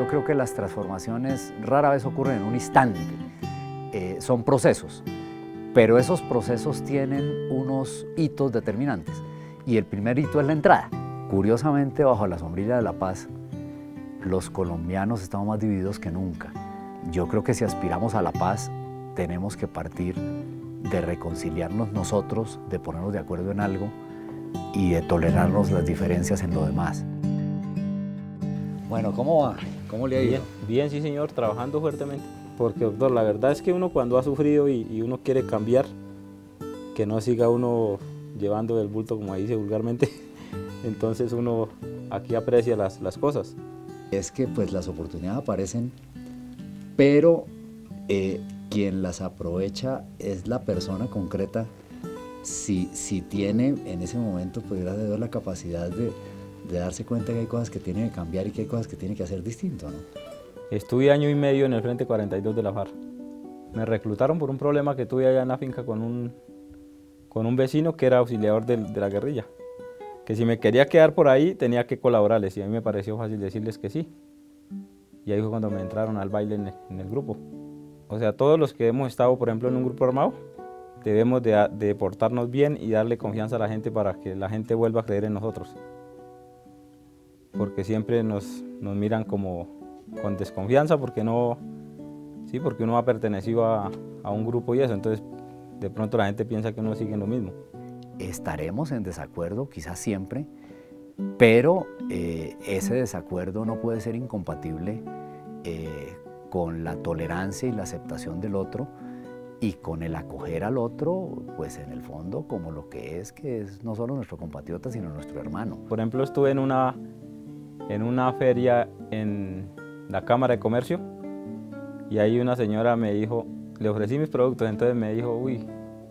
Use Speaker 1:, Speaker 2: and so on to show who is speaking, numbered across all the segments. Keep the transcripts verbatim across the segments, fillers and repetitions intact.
Speaker 1: yo creo que las transformaciones rara vez ocurren en un instante, eh, son procesos, pero esos procesos tienen unos hitos determinantes y el primer hito es la entrada. Curiosamente, bajo la sombrilla de la paz, los colombianos estamos más divididos que nunca. Yo creo que si aspiramos a la paz, tenemos que partir de reconciliarnos nosotros, de ponernos de acuerdo en algo y de tolerarnos las diferencias en lo demás. Bueno, ¿cómo va? ¿Cómo le ha ido?
Speaker 2: Bien, bien, sí señor, trabajando fuertemente. Porque doctor, la verdad es que uno cuando ha sufrido y, y uno quiere cambiar, que no siga uno llevando el bulto como dice vulgarmente, entonces uno aquí aprecia las, las cosas.
Speaker 1: Es que pues las oportunidades aparecen, pero eh, quien las aprovecha es la persona concreta, si, si tiene en ese momento, pues gracias a Dios, la capacidad de, de darse cuenta que hay cosas que tiene que cambiar y que hay cosas que tiene que hacer distinto, ¿no?
Speaker 2: Estuve año y medio en el Frente cuarenta y dos de la FARC. Me reclutaron por un problema que tuve allá en la finca con un, con un vecino que era auxiliador de, de la guerrilla. Que si me quería quedar por ahí tenía que colaborarles y a mí me pareció fácil decirles que sí. Y ahí fue cuando me entraron al baile en el, en el grupo. O sea, todos los que hemos estado, por ejemplo, en un grupo armado, debemos de, de portarnos bien y darle confianza a la gente para que la gente vuelva a creer en nosotros. Porque siempre nos, nos miran como con desconfianza porque no, sí, porque uno ha pertenecido a, a un grupo y eso, entonces de pronto la gente piensa que uno sigue en lo mismo.
Speaker 1: Estaremos en desacuerdo, quizás siempre, pero eh, ese desacuerdo no puede ser incompatible eh, con la tolerancia y la aceptación del otro y con el acoger al otro, pues en el fondo como lo que es, que es no solo nuestro compatriota, sino nuestro hermano.
Speaker 2: Por ejemplo, estuve en una, en una feria en la Cámara de Comercio y ahí una señora me dijo, le ofrecí mis productos, entonces me dijo, uy,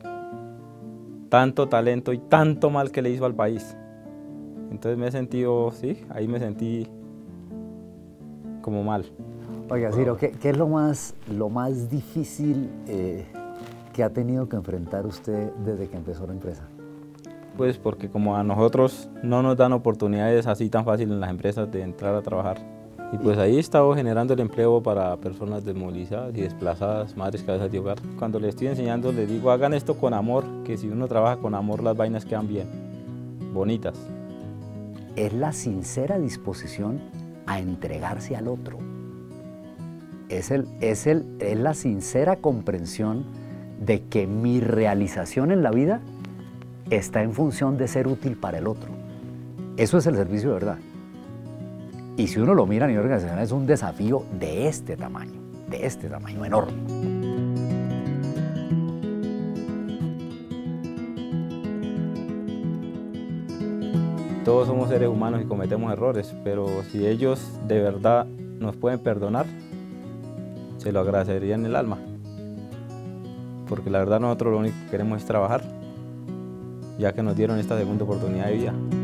Speaker 2: tanto talento y tanto mal que le hizo al país. Entonces me he sentido, sí, ahí me sentí como mal.
Speaker 1: Oiga, Ciro, ¿qué, qué es lo más, lo más difícil eh, que ha tenido que enfrentar usted desde que empezó la empresa?
Speaker 2: Pues porque como a nosotros no nos dan oportunidades así tan fácil en las empresas de entrar a trabajar. Y pues ahí he estado generando el empleo para personas desmovilizadas y desplazadas, madres cabezas de hogar. Cuando les estoy enseñando les digo, hagan esto con amor, que si uno trabaja con amor las vainas quedan bien, bonitas.
Speaker 1: Es la sincera disposición a entregarse al otro. Es, el, es, el, es la sincera comprensión de que mi realización en la vida está en función de ser útil para el otro. Eso es el servicio de verdad. Y si uno lo mira a nivel organizacional, es un desafío de este tamaño, de este tamaño enorme.
Speaker 2: Todos somos seres humanos y cometemos errores, pero si ellos de verdad nos pueden perdonar, se lo agradecería en el alma. Porque la verdad nosotros lo único que queremos es trabajar, ya que nos dieron esta segunda oportunidad de vida.